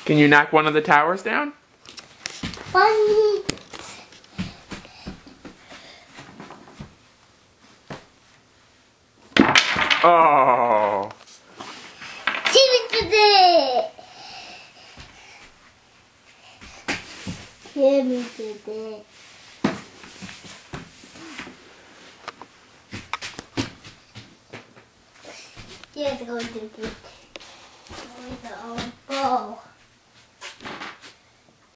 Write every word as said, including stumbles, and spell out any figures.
Can you knock one of the towers down? Funny. Oh. Timmy did it. Timmy did it. Here's going to get with the old ball.